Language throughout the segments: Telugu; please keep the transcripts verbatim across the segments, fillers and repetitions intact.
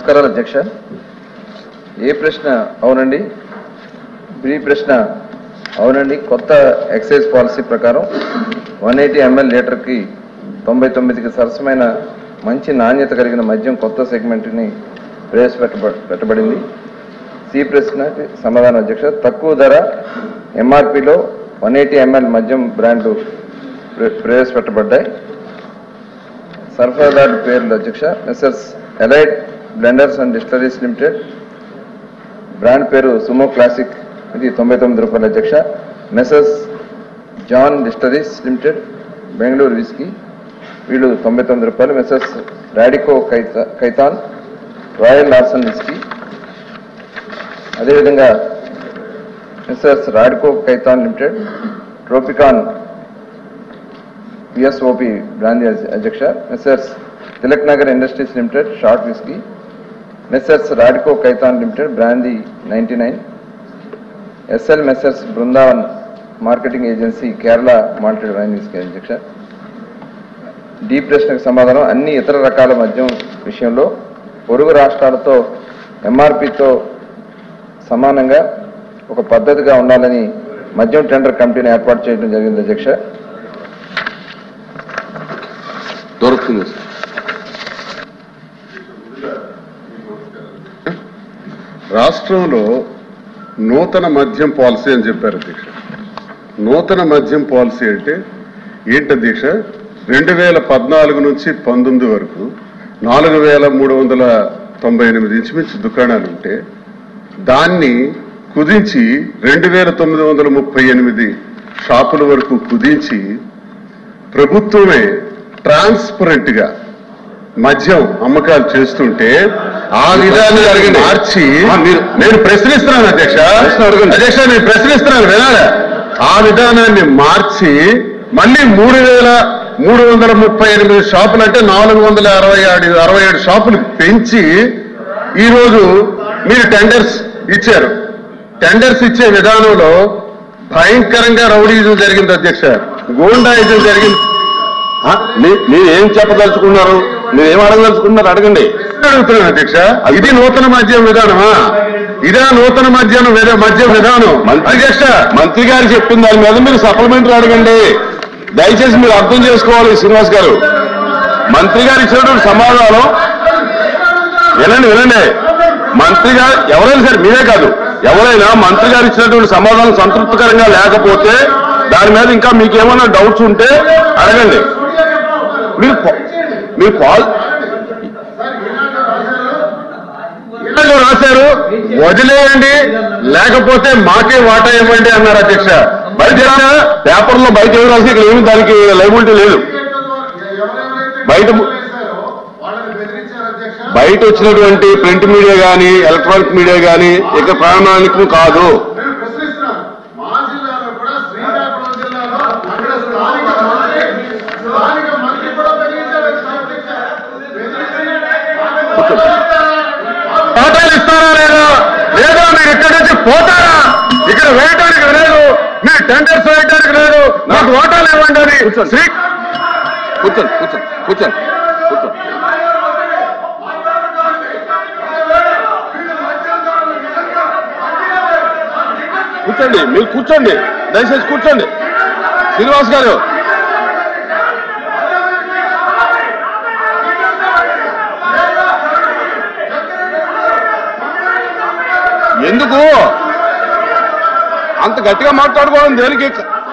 నమస్కారాలు అధ్యక్ష. ఏ ప్రశ్న అవునండి, బి ప్రశ్న అవునండి. కొత్త ఎక్సైజ్ పాలసీ ప్రకారం వన్ ఎయిటీ ఎంఎల్ లీటర్కి తొంభై తొమ్మిదికి సరసమైన మంచి నాణ్యత కలిగిన మద్యం కొత్త సెగ్మెంట్ని ప్రవేశపెట్టబ పెట్టబడింది. సి ప్రశ్నకి సమాధానం అధ్యక్ష. తక్కువ ధర ఎంఆర్పిలో వన్ ఎయిటీ ఎంఎల్ మద్యం బ్రాండ్లు ప్రవేశపెట్టబడ్డాయి. సరఫరాదారు పేర్లు అధ్యక్ష messrs elite blenders and distilleries limited, brand పేరు సుమో క్లాసిక్, ఇది తొంభై తొమ్మిది రూపాయలు అధ్యక్ష. Messrs John distilleries limited Bengaluru whisky, వీళ్ళు తొంభై తొమ్మిది రూపాయలు. మెసర్స్ రాడికో కైతా కైతాన్ రాయల్ లార్సన్ విస్కీ, అదేవిధంగా messrs Radico Khaitan limited Tropican PSOP brand అధ్యక్ష. Messrs Tilak Nagar industries limited short whisky, messrs Radico Khaitan limited brandy ninety nine, SL messrs Brindavan marketing agency Kerala malted wine whisky అధ్యక్ష. డి ప్రశ్నకు సమాధానం అన్ని ఇతర రకాల మద్యం విషయంలో పొరుగు రాష్ట్రాలతో ఎంఆర్పితో సమానంగా ఒక పద్ధతిగా ఉండాలని మద్యం టెండర్ కమిటీని ఏర్పాటు చేయడం జరిగింది అధ్యక్ష. దొరుకుతుంది రాష్ట్రంలో నూతన మద్యం పాలసీ అని చెప్పారు అధ్యక్ష. నూతన మద్యం పాలసీ అంటే ఏంటి అధ్యక్ష? రెండు వేల పద్నాలుగు నుంచి పంతొమ్మిది వరకు నాలుగు వేల మూడు వందల తొంభై ఎనిమిది ఇంచుమించు దుకాణాలు ఉంటే దాన్ని కుదించి రెండు వేల తొమ్మిది వందల ముప్పై ఎనిమిది షాపుల వరకు కుదించి ప్రభుత్వమే ట్రాన్స్పరెంట్ గా మద్యం అమ్మకాలు చేస్తుంటే ఆ విధానాన్ని మార్చి నేను ప్రశ్నిస్తున్నాను అధ్యక్ష అధ్యక్ష నేను ప్రశ్నిస్తున్నాను వినాలా? ఆ విధానాన్ని మార్చి మళ్ళీ మూడు వేల మూడు వందల ముప్పై ఎనిమిది షాపులు అంటే నాలుగు వందల అరవై ఏడు అరవై ఏడు షాపులు పెంచి ఈరోజు మీరు టెండర్స్ ఇచ్చారు. టెండర్స్ ఇచ్చే విధానంలో భయంకరంగా రౌడీజం జరిగింది అధ్యక్ష, గూండాయిజం జరిగింది. మీరు ఏం చెప్పదలుచుకున్నారు, మీరు ఏం అడగదలుచుకున్నారు అడగండి. అడుగుతున్నాను అధ్యక్ష, ఇది నూతన మద్యం విధానమా? ఇదే నూతన మద్యం మద్యం విధానం అధ్యక్ష. మంత్రి గారు చెప్పిన దాని మీద మీరు సప్లిమెంటరీ అడగండి. దయచేసి మీరు అర్థం చేసుకోవాలి శ్రీనివాస్ గారు. మంత్రి గారు ఇచ్చినటువంటి సమాధానం వినండి వినండి మంత్రి గారు ఎవరైనా సరే మీరే కాదు ఎవరైనా మంత్రి గారు ఇచ్చినటువంటి సమాధానం సంతృప్తికరంగా లేకపోతే దాని మీద ఇంకా మీకు ఏమైనా డౌట్స్ ఉంటే అడగండి. మీరు మీరు పాల్ రాశారు వదిలేయండి లేకపోతే మాకే వాటా ఇవ్వండి అన్నారు అధ్యక్ష. బయట పేపర్లో బయట ఎవరు రాసి ఇక్కడ ఏమి దానికి లైబిలిటీ లేదు. బయట బయట వచ్చినటువంటి ప్రింట్ మీడియా కానీ ఎలక్ట్రానిక్ మీడియా కానీ ఇక ప్రామాణికం కాదు. పాఠాలు ఇస్తారా లేదా లేదా మీరు ఇక్కడ నుంచి పోతారా? ఇక్కడ వేయడానికి లేదు, మీరు టెండర్స్ వేయడానికి లేదు, నాకు ఓటాలు ఇవ్వండి అని శ్రీ కూర్చోండి కూర్చోండి కూర్చోండి కూర్చోండి కూర్చోండి మీరు కూర్చోండి దయచేసి కూర్చోండి. శ్రీనివాస్ గారు ఎందుకు అంత గట్టిగా మాట్లాడుకోవడం దేనికి?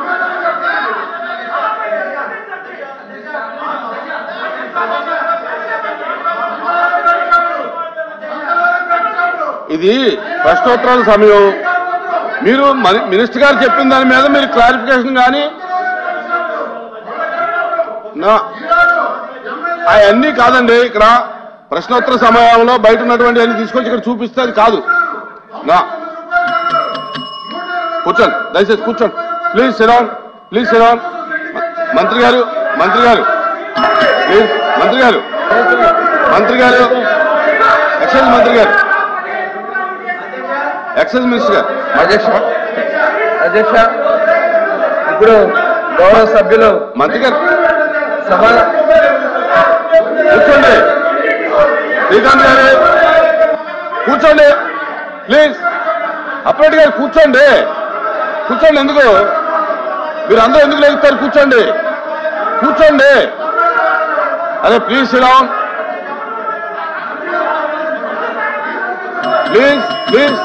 ఇది ప్రశ్నోత్తరాల సమయం. మీరు మినిస్టర్ గారు చెప్పిన దాని మీద మీరు క్లారిఫికేషన్ కానీ అవన్నీ కాదండి. ఇక్కడ ప్రశ్నోత్తర సమయంలో బయట ఉన్నటువంటి అన్ని తీసుకొచ్చి ఇక్కడ చూపిస్తే అది కాదు. నా కూర్చోండి దయచేసి కూర్చోండి. ప్లీజ్ సిరాన్ ప్లీజ్ సిరాన్ మంత్రి గారు మంత్రి గారు ప్లీజ్ మంత్రి గారు మంత్రి గారు ఎక్సైజ్ మంత్రి గారు ఎక్సైజ్ మినిస్టర్ గారు అధ్యక్ష అధ్యక్ష ఇప్పుడు గౌరవ సభ్యులు మంత్రి గారు సభ కూర్చోండి శ్రీకాంత్ గారు కూర్చోండి ప్లీజ్. అప్పటి గారు కూర్చోండి, కూర్చోండి. ఎందుకు మీరు అందరూ ఎందుకు లేగుతారు? కూర్చోండి, కూర్చోండి. అదే please sit down, please please.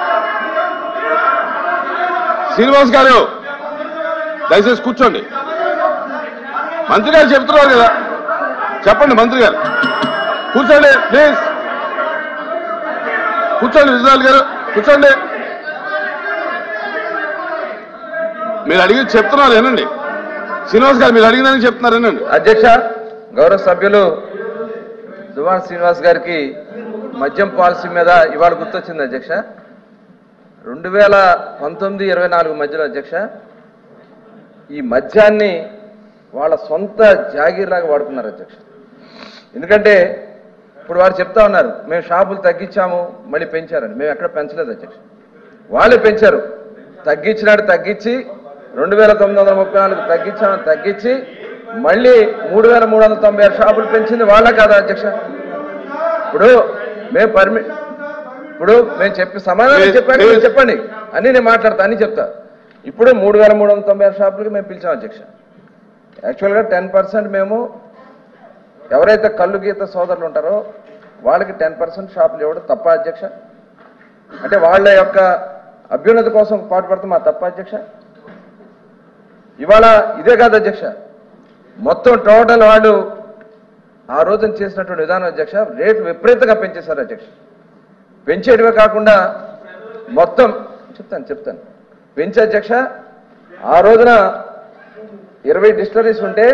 Srinivas గారు దయచేసి కూర్చోండి. మంత్రి గారు చెప్తున్నారు కదా, చెప్పండి మంత్రి గారు. కూర్చోండి ప్లీజ్, కూర్చోండి. విజయనాథ్ గారు కూర్చోండి. మీరు అడిగి చెప్తున్నారు ఏనండి. శ్రీనివాస్ గారు మీరు అడిగినని చెప్తున్నారు ఏనండి. అధ్యక్ష, గౌరవ సభ్యులు దువ్వాడ శ్రీనివాస్ గారికి మద్యం పాలసీ మీద ఇవాళ గుర్తొచ్చింది అధ్యక్ష. రెండు వేల పంతొమ్మిది ఇరవై నాలుగు మధ్యలో అధ్యక్ష ఈ మద్యాన్ని వాళ్ళ సొంత జాగీర్లాగా వాడుకున్నారు అధ్యక్ష. ఎందుకంటే ఇప్పుడు వారు చెప్తా ఉన్నారు మేము షాపులు తగ్గించాము మళ్ళీ పెంచారని. మేము ఎక్కడ పెంచలేదు అధ్యక్ష, వాళ్ళే పెంచారు. తగ్గించినాడు తగ్గించి రెండు వేల తొమ్మిది వందల ముప్పై నాలుగు తగ్గించామని తగ్గించి మళ్ళీ మూడు వేల మూడు వందల తొంభై ఆరు షాపులు పెంచింది వాళ్ళ కాదా అధ్యక్ష? ఇప్పుడు మేము పర్మి ఇప్పుడు మేము చెప్పి సమాధానం చెప్పండి, మీరు చెప్పండి అన్ని నేను మాట్లాడతా, అన్ని చెప్తా. ఇప్పుడు మూడు వేల మూడు వందల తొంభై ఆరు షాపులకి మేము పిలిచాం అధ్యక్ష. యాక్చువల్గా టెన్ పర్సెంట్ మేము ఎవరైతే కళ్ళు గీత సోదరులు ఉంటారో వాళ్ళకి టెన్ పర్సెంట్ షాపులు ఇవ్వడం తప్ప అధ్యక్ష? అంటే వాళ్ళ యొక్క అభ్యున్నతి కోసం పాటుపడతాం మా తప్ప అధ్యక్ష? ఇవాళ ఇదే కాదు అధ్యక్ష, మొత్తం టోటల్ వాళ్ళు ఆ రోజున చేసినటువంటి విధానం అధ్యక్ష రేటు విపరీతంగా పెంచేశారు అధ్యక్ష. పెంచేటివే కాకుండా మొత్తం చెప్తాను చెప్తాను పెంచే అధ్యక్ష. ఆ రోజున ఇరవై డిస్టరీస్ ఉంటే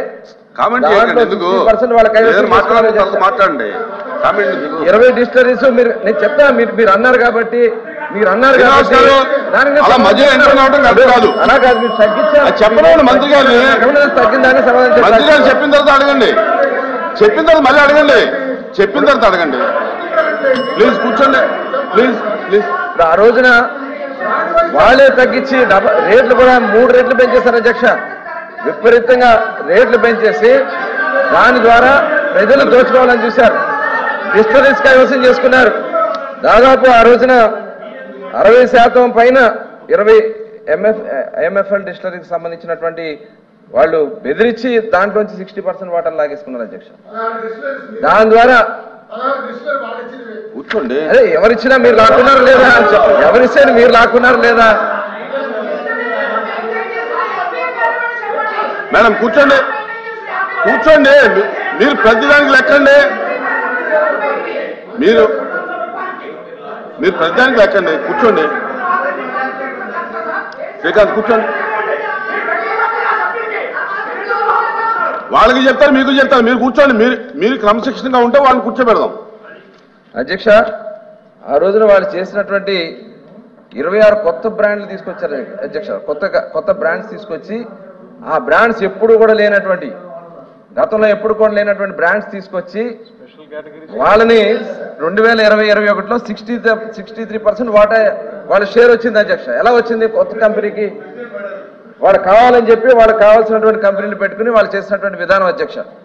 ఇరవై డిస్టరీస్ మీరు నేను చెప్తా, మీరు మీరు అన్నారు కాబట్టి మీరు అన్నారు కాబట్టి అలా కాదు, మీరు తగ్గించారు చెప్పండి మంత్రి గారు. తగ్గిందని సమాధానం మంత్రి గారు చెప్పిన తర్వాత అడగండి, చెప్పిన తర్వాత మళ్ళీ అడగండి, చెప్పిన తర్వాత అడగండి. ప్లీజ్ కూర్చోండి ప్లీజ్ ప్లీజ్. ఆ రోజున వాళ్ళే తగ్గించి డబల్ రేట్లు కూడా మూడు రేట్లు పెంచేశారు అధ్యక్ష. విపరీతంగా రేట్లు పెంచేసి దాని ద్వారా ప్రజలు దోచుకోవాలని చూశారు. డిస్టరీస్ కైవసం చేసుకున్నారు. దాదాపు ఆ రోజున అరవై శాతం పైన ఇరవై ఎంఎఫ్ ఎంఎఫ్ఎల్ డిస్టరీకి సంబంధించినటువంటి వాళ్ళు బెదిరించి దాంట్లోంచి సిక్స్టీ పర్సెంట్ వాటర్ లాగేసుకున్నారు అధ్యక్ష. దాని ద్వారా కూర్చోండి. అదే ఎవరిచ్చినా మీరు లాక్కున్నారు లేదా? ఎవరిచ్చారు మీరు లాక్కున్నారు లేదా? మేడం కూర్చోండి, కూర్చోండి. మీరు ప్రతిదానికి లెక్కండి, మీరు మీరు ప్రతిదానికి లెక్కండి. కూర్చోండి శ్రీకాంత్, కూర్చోండి. వాళ్ళకి చెప్తారు మీకు చెప్తారు, మీరు కూర్చోండి. మీరు మీరు క్రమశిక్షణగా ఉంటే వాళ్ళని కూర్చోబెడదాం. అధ్యక్ష, ఆ రోజున వాళ్ళు చేసినటువంటి ఇరవై ఆరు కొత్త బ్రాండ్లు తీసుకొచ్చారు అధ్యక్ష. కొత్త కొత్త బ్రాండ్స్ తీసుకొచ్చి ఆ బ్రాండ్స్ ఎప్పుడు కూడా లేనటువంటి గతంలో ఎప్పుడు కూడా లేనటువంటి బ్రాండ్స్ తీసుకొచ్చి వాళ్ళని రెండు వేల ఇరవై ఇరవై ఒకటిలో సిక్స్టీ సిక్స్టీ త్రీ పర్సెంట్ వాటా వాళ్ళ షేర్ వచ్చింది అధ్యక్ష. ఎలా వచ్చింది? కొత్త కంపెనీకి వాళ్ళు కావాలని చెప్పి వాళ్ళకి కావాల్సినటువంటి కంపెనీలు పెట్టుకుని వాళ్ళు చేసినటువంటి విధానం అధ్యక్ష.